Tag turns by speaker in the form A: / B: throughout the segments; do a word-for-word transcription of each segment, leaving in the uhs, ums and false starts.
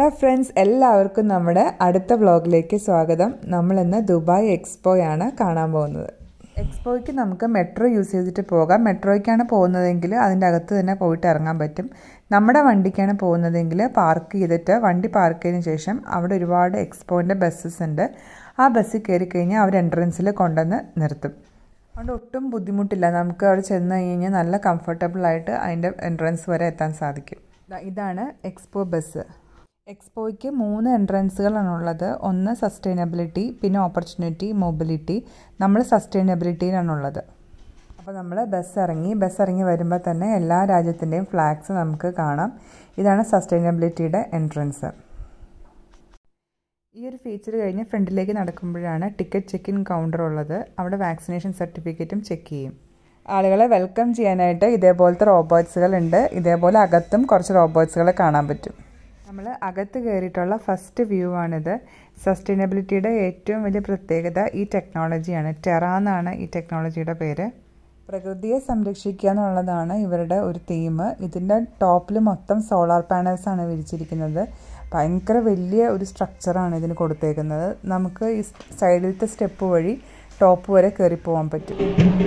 A: Hello friends, എല്ലാവർക്കും നമ്മുടെ അടുത്ത വ്ളോഗിലേക്ക് സ്വാഗതം. നമ്മളിന്ന് ദുബായ് എക്സ്പോയാണ് കാണാൻ പോകുന്നത്. എക്സ്പോയ്ക്ക് നമുക്ക് മെട്രോ യൂസ് ചെയ്തിട്ട് പോകാം. മെട്രോയ്ക്കാണ് പോകുന്നതെങ്കിൽ അതിൻ്റെ അകത്ത് തന്നെ പോയിട്ട് ഇറങ്ങാൻ പറ്റും. നമ്മുടെ വണ്ടിക്കാണ് പോകുന്നതെങ്കിൽ പാർക്ക് ചെയ്തിട്ട് വണ്ടി പാർക്ക് ചെയ്തതിന് ശേഷം അവിടെ ഒരുപാട് എക്സ്പോൻ്റെ ബസ്സസ് ഉണ്ട്. ആ ബസ്സിൽ കയറി കഴിഞ്ഞാൽ അവർ എൻട്രൻസിൽ കൊണ്ടുവന്ന് നിർത്തും. അതുകൊണ്ട് ഒട്ടും ബുദ്ധിമുട്ടില്ല. നമുക്ക് അവിടെ ചെന്ന് കഴിഞ്ഞാൽ നല്ല കംഫർട്ടബിളായിട്ട് അതിൻ്റെ എൻട്രൻസ് വരെ എത്താൻ സാധിക്കും. ഇതാണ് എക്സ്പോ ബസ്. എക്സ്പോയ്ക്ക് മൂന്ന് എൻട്രൻസുകളാണുള്ളത്. ഒന്ന് സസ്റ്റൈനബിലിറ്റി, പിന്നെ ഓപ്പർച്യൂണിറ്റി, മൊബിലിറ്റി. നമ്മൾ സസ്റ്റൈനബിലിറ്റിയിലാണുള്ളത്. അപ്പോൾ നമ്മൾ ബസ് ഇറങ്ങി ബസ് ഇറങ്ങി വരുമ്പോൾ തന്നെ എല്ലാ രാജ്യത്തിൻ്റെയും ഫ്ലാഗ്സ് നമുക്ക് കാണാം. ഇതാണ് സസ്റ്റൈനബിലിറ്റിയുടെ എൻട്രൻസ്. ഈ ഒരു ഫീച്ചർ കഴിഞ്ഞ് ഫ്രണ്ടിലേക്ക് നടക്കുമ്പോഴാണ് ടിക്കറ്റ് ചെക്ക് ഇൻ കൗണ്ടർ ഉള്ളത്. അവിടെ വാക്സിനേഷൻ സർട്ടിഫിക്കറ്റും ചെക്ക് ചെയ്യും. ആളുകളെ വെൽക്കം ചെയ്യാനായിട്ട് ഇതേപോലത്തെ റോബോട്ട്സുകളുണ്ട്. ഇതേപോലെ അകത്തും കുറച്ച് റോബോട്ട്സുകളെ കാണാൻ പറ്റും. നമ്മൾ അകത്ത് കയറിയിട്ടുള്ള ഫസ്റ്റ് വ്യൂ ആണിത്. സസ്റ്റൈനബിലിറ്റിയുടെ ഏറ്റവും വലിയ പ്രത്യേകത ഈ ടെക്നോളജിയാണ്. ടെറ എന്നാണ് ഈ ടെക്നോളജിയുടെ പേര്. പ്രകൃതിയെ സംരക്ഷിക്കുക എന്നുള്ളതാണ് ഇവരുടെ ഒരു തീം. ഇതിൻ്റെ ടോപ്പിൽ മൊത്തം സോളാർ പാനൽസാണ് വിരിച്ചിരിക്കുന്നത്. ഭയങ്കര വലിയ ഒരു സ്ട്രക്ചറാണ് ഇതിന് കൊടുത്തേക്കുന്നത്. നമുക്ക് ഈ സൈഡിലത്തെ സ്റ്റെപ്പ് വഴി ടോപ്പ് വരെ കയറി പോകാൻ പറ്റും.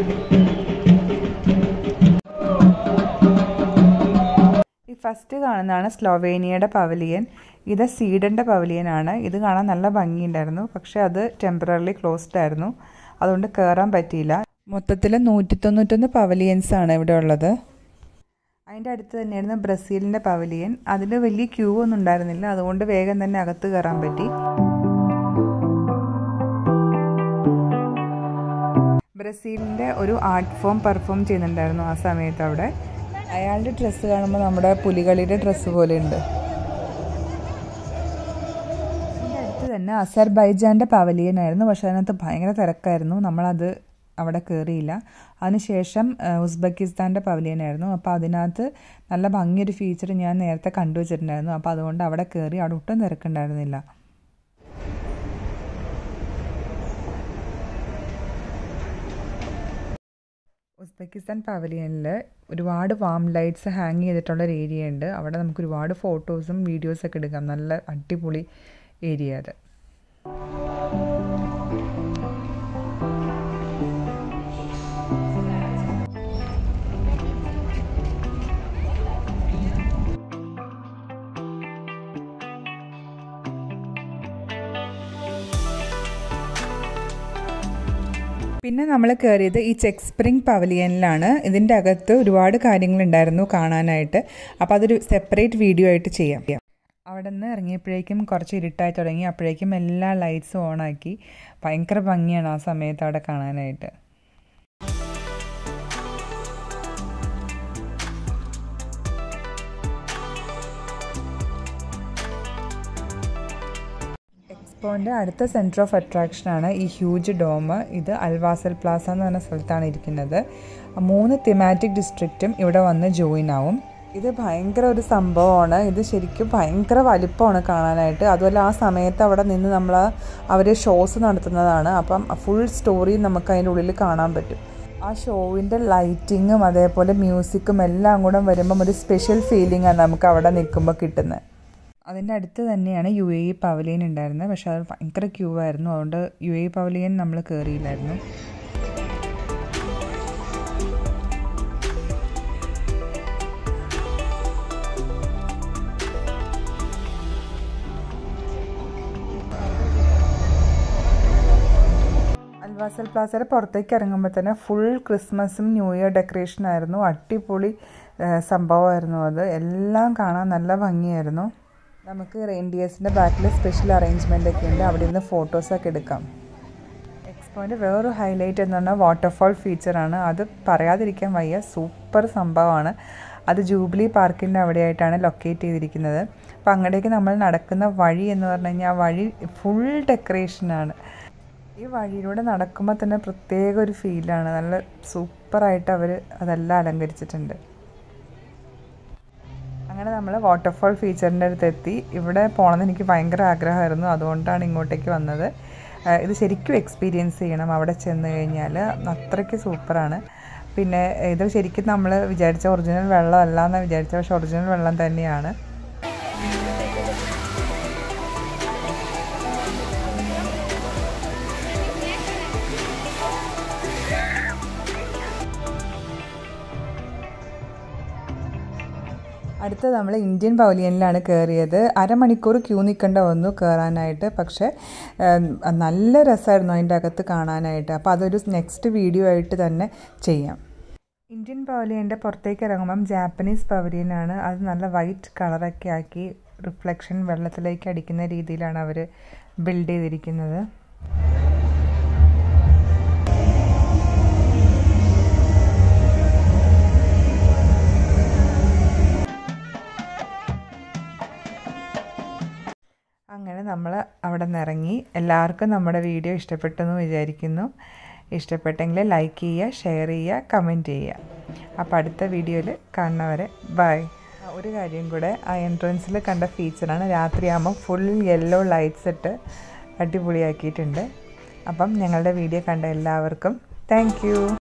A: ഈ ഫസ്റ്റ് കാണുന്നതാണ് സ്ലോവേനിയയുടെ പവലിയൻ. ഇത് സ്വീഡൻ്റെ പവലിയനാണ്. ഇത് കാണാൻ നല്ല ഭംഗിയുണ്ടായിരുന്നു. പക്ഷേ അത് ടെമ്പററിലി ക്ലോസ്ഡ് ആയിരുന്നു. അതുകൊണ്ട് കയറാൻ പറ്റിയില്ല. മൊത്തത്തിൽ നൂറ്റി തൊണ്ണൂറ്റൊന്ന് പവലിയൻസാണ് ഇവിടെ ഉള്ളത്. അതിൻ്റെ അടുത്ത് തന്നെയായിരുന്നു ബ്രസീലിൻ്റെ പവലിയൻ. അതിൽ വലിയ ക്യൂ ഒന്നും ഉണ്ടായിരുന്നില്ല. അതുകൊണ്ട് വേഗം തന്നെ അകത്ത് കയറാൻ പറ്റി. ബ്രസീലിൻ്റെ ഒരു ആർട്ട് ഫോം പെർഫോം ചെയ്യുന്നുണ്ടായിരുന്നു ആ സമയത്ത് അവിടെ. അയാളുടെ ഡ്രസ്സ് കാണുമ്പോൾ നമ്മുടെ പുലികളിയുടെ ഡ്രസ്സ് പോലെ ഉണ്ട്. അതിൻ്റെ അടുത്ത് തന്നെ അസർബൈജാൻ്റെ പവലിയനായിരുന്നു. പക്ഷേ അതിനകത്ത് ഭയങ്കര തിരക്കായിരുന്നു. നമ്മളത് അവിടെ കയറിയില്ല. അതിനുശേഷം ഉസ്ബെക്കിസ്ഥാൻ്റെ പവലിയനായിരുന്നു. അപ്പോൾ അതിനകത്ത് നല്ല ഭംഗിയൊരു ഫീച്ചർ ഞാൻ നേരത്തെ കണ്ടുവച്ചിട്ടുണ്ടായിരുന്നു. അപ്പോൾ അതുകൊണ്ട് അവിടെ കയറി. അവിടെ ഒട്ടും തിരക്കുണ്ടായിരുന്നില്ല. ഉസ്ബെക്കിസ്ഥാൻ പവലിയനിൽ ഒരുപാട് വാം ലൈറ്റ്സ് ഹാങ് ചെയ്തിട്ടുള്ള ഒരു ഏരിയ ഉണ്ട്. അവിടെ നമുക്ക് ഒരുപാട് ഫോട്ടോസും വീഡിയോസൊക്കെ എടുക്കാം. നല്ല അടിപൊളി ഏരിയ അത്. പിന്നെ നമ്മൾ കയറിയത് ഈ ചെക്ക് സ്പ്രിംഗ് പവലിയനിലാണ്. ഇതിൻ്റെ അകത്ത് ഒരുപാട് കാര്യങ്ങളുണ്ടായിരുന്നു കാണാനായിട്ട്. അപ്പോൾ അതൊരു സെപ്പറേറ്റ് വീഡിയോ ആയിട്ട് ചെയ്യാം. അവിടെ നിന്ന് ഇറങ്ങിയപ്പോഴേക്കും കുറച്ച് ഇരുട്ടായി തുടങ്ങി. അപ്പോഴേക്കും എല്ലാ ലൈറ്റ്സും ഓണാക്കി. ഭയങ്കര ഭംഗിയാണ് ആ സമയത്ത് അവിടെ കാണാനായിട്ട്. എക്സ്പോൻ്റെ അടുത്ത സെൻറ്റർ ഓഫ് അട്രാക്ഷനാണ് ഈ ഹ്യൂജ് ഡോം. ഇത് അൽവാസൽ പ്ലാസ എന്ന് പറഞ്ഞ സ്ഥലത്താണ് ഇരിക്കുന്നത്. മൂന്ന് തിമാറ്റിക് ഡിസ്ട്രിക്റ്റും ഇവിടെ വന്ന് ജോയിൻ ആവും. ഇത് ഭയങ്കര ഒരു സംഭവമാണ്. ഇത് ശരിക്കും ഭയങ്കര വലിപ്പമാണ് കാണാനായിട്ട്. അതുപോലെ ആ സമയത്ത് അവിടെ നിന്ന് നമ്മൾ അവർ ഷോസ് നടത്തുന്നതാണ്. അപ്പം ഫുൾ സ്റ്റോറി നമുക്ക് അതിൻ്റെ ഉള്ളിൽ കാണാൻ പറ്റും. ആ ഷോവിൻ്റെ ലൈറ്റിങ്ങും അതേപോലെ മ്യൂസിക്കും എല്ലാം കൂടെ വരുമ്പം ഒരു സ്പെഷ്യൽ ഫീലിംഗാണ് നമുക്ക് അവിടെ നിൽക്കുമ്പോൾ കിട്ടുന്നത്. അതിൻ്റെ അടുത്ത് തന്നെയാണ് യു എ ഇ പവലിയൻ ഉണ്ടായിരുന്നത്. പക്ഷേ അത് ഭയങ്കര ക്യൂ ആയിരുന്നു. അതുകൊണ്ട് യു എ ഇ പവലിയൻ നമ്മൾ കയറിയില്ലായിരുന്നു. അൽവാസൽ പ്ലാസയുടെ പുറത്തേക്ക് ഇറങ്ങുമ്പോൾ തന്നെ ഫുൾ ക്രിസ്മസും ന്യൂ ഇയർ ഡെക്കറേഷനായിരുന്നു. അടിപൊളി സംഭവമായിരുന്നു അത്. എല്ലാം കാണാൻ നല്ല ഭംഗിയായിരുന്നു. നമുക്ക് റെയിൻഡിയേഴ്സിൻ്റെ ബാക്കിൽ സ്പെഷ്യൽ അറേഞ്ച്മെൻ്റ് ഒക്കെ ഉണ്ട്. അവിടെ നിന്ന് ഫോട്ടോസൊക്കെ എടുക്കാം. എക്സ്പോൻ്റെ വേറൊരു ഹൈലൈറ്റ് എന്ന് പറഞ്ഞാൽ വാട്ടർഫോൾ ഫീച്ചറാണ്. അത് പറയാതിരിക്കാൻ വയ്യ. സൂപ്പർ സംഭവമാണ്. അത് ജൂബിലി പാർക്കിൻ്റെ അവിടെയായിട്ടാണ് ലൊക്കേറ്റ് ചെയ്തിരിക്കുന്നത്. അപ്പോൾ അങ്ങോട്ടേക്ക് നമ്മൾ നടക്കുന്ന വഴി എന്ന് പറഞ്ഞു കഴിഞ്ഞാൽ ആ വഴി ഫുൾ ഡെക്കറേഷനാണ്. ഈ വഴിയിലൂടെ നടക്കുമ്പോൾ തന്നെ പ്രത്യേക ഒരു ഫീലാണ്. നല്ല സൂപ്പറായിട്ട് അവർ അതെല്ലാം അലങ്കരിച്ചിട്ടുണ്ട്. അങ്ങനെ നമ്മൾ വാട്ടർഫോൾ ഫീച്ചറിൻ്റെ അടുത്ത് എത്തി. ഇവിടെ പോകണമെന്ന് എനിക്ക് ഭയങ്കര ആഗ്രഹമായിരുന്നു. അതുകൊണ്ടാണ് ഇങ്ങോട്ടേക്ക് വന്നത്. ഇത് ശരിക്കും എക്സ്പീരിയൻസ് ചെയ്യണം അവിടെ ചെന്ന് കഴിഞ്ഞാൽ. അത്രയ്ക്ക് സൂപ്പറാണ്. പിന്നെ ഇത് ശരിക്കും നമ്മൾ വിചാരിച്ച ഒറിജിനൽ വെള്ളമല്ല എന്ന് വിചാരിച്ച പക്ഷേ ഒറിജിനൽ വെള്ളം തന്നെയാണ്. അടുത്ത നമ്മൾ ഇന്ത്യൻ പവലിയനിലാണ് കയറിയത്. അരമണിക്കൂർ ക്യൂ നിൽക്കേണ്ട വന്നു കയറാനായിട്ട്. പക്ഷേ നല്ല രസമായിരുന്നു അതിൻ്റെ അകത്ത് കാണാനായിട്ട്. അപ്പോൾ അതൊരു നെക്സ്റ്റ് വീഡിയോ ആയിട്ട് തന്നെ ചെയ്യാം. ഇന്ത്യൻ പവലിയൻ്റെ പുറത്തേക്ക് ഇറങ്ങുമ്പം ജാപ്പനീസ് പവലിയനാണ്. അത് നല്ല വൈറ്റ് കളറൊക്കെ ആക്കി റിഫ്ലക്ഷൻ വെള്ളത്തിലേക്ക് അടിക്കുന്ന രീതിയിലാണ് അവർ ബിൽഡ് ചെയ്തിരിക്കുന്നത്. അങ്ങനെ നമ്മൾ അവിടെ നിന്ന് ഇറങ്ങി. എല്ലാവർക്കും നമ്മുടെ വീഡിയോ ഇഷ്ടപ്പെട്ടെന്ന് വിചാരിക്കുന്നു. ഇഷ്ടപ്പെട്ടെങ്കിൽ ലൈക്ക് ചെയ്യുക, ഷെയർ ചെയ്യുക, കമൻറ്റ് ചെയ്യുക. അപ്പോൾ അടുത്ത വീഡിയോയിൽ കാണുന്നവരെ ബൈ. ഒരു കാര്യം കൂടെ, ആ എൻട്രൻസിൽ കണ്ട ഫീച്ചറാണ്. രാത്രിയാകുമ്പോൾ ഫുൾ യെല്ലോ ലൈറ്റ്സ് ഇട്ട് അടിപൊളിയാക്കിയിട്ടുണ്ട്. അപ്പം ഞങ്ങളുടെ വീഡിയോ കണ്ട എല്ലാവർക്കും താങ്ക് യു.